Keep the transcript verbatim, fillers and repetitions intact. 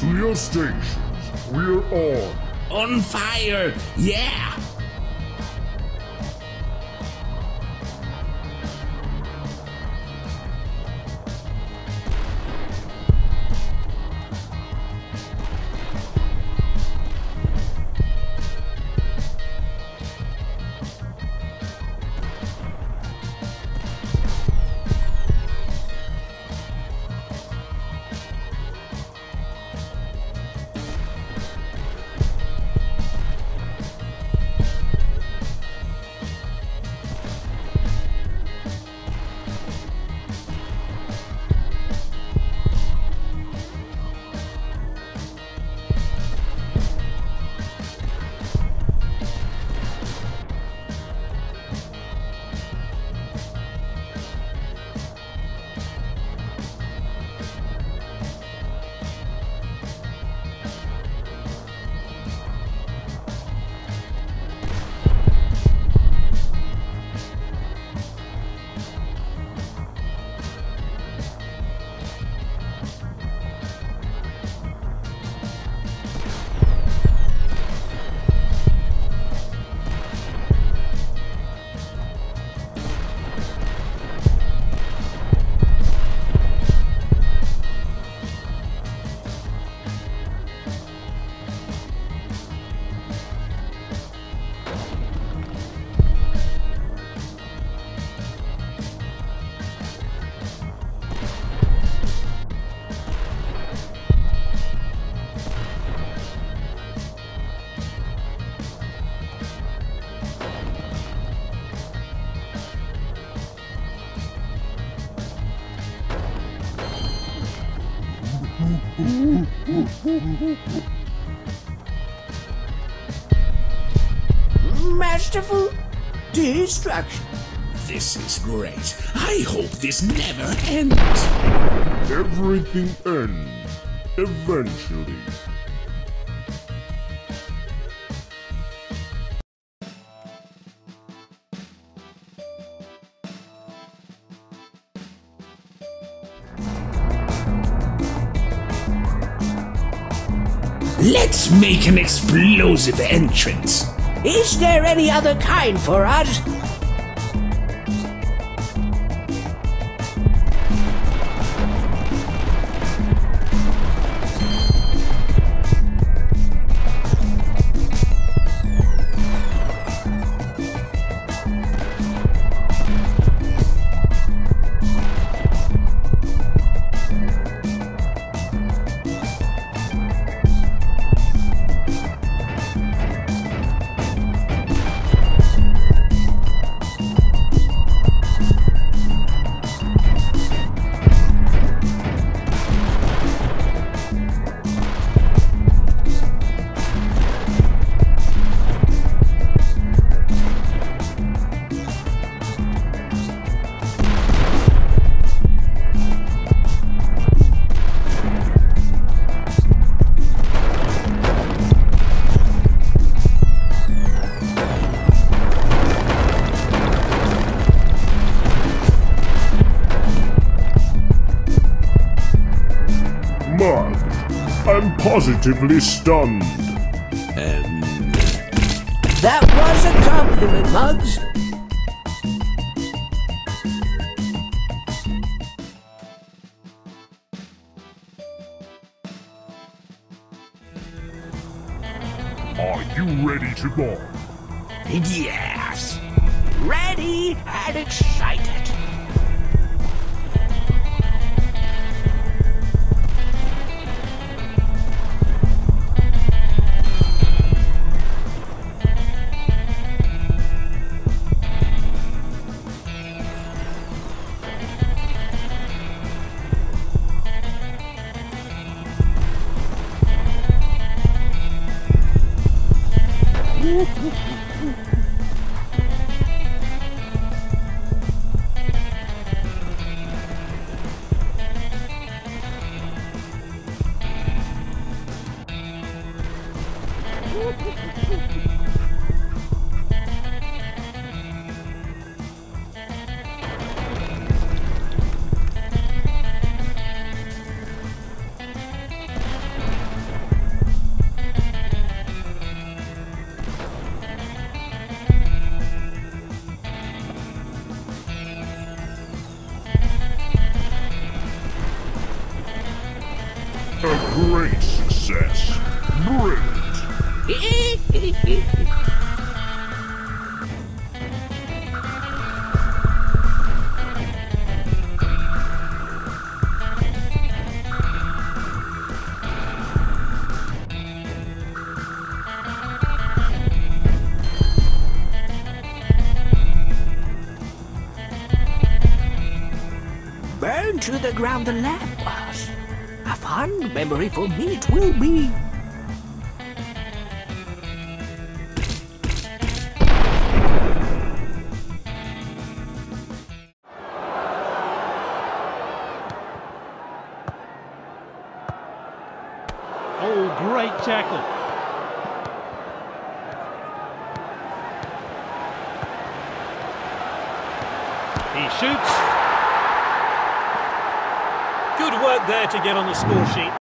To your stations. We're on. On fire, yeah! Masterful destruction. This is great. I hope this never ends. Everything ends. Eventually. Let's make an explosive entrance. Is there any other kind for us? I'm positively stunned. Um... That was a compliment, Muggs. Are you ready to go? Yes. Ready and excited. to the ground the lamp was. A fond memory for me it will be. Oh, great tackle. He shoots. Good work there to get on the score sheet.